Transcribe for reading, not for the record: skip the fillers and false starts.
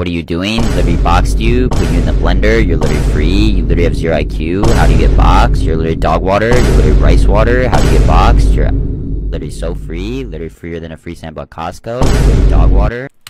What are you doing? Literally boxed you, put you in the blender, you're literally free, you literally have 0 IQ, how do you get boxed? You're literally dog water, you're literally rice water, how do you get boxed? You're literally so free, literally freer than a free sample at Costco, you're literally dog water.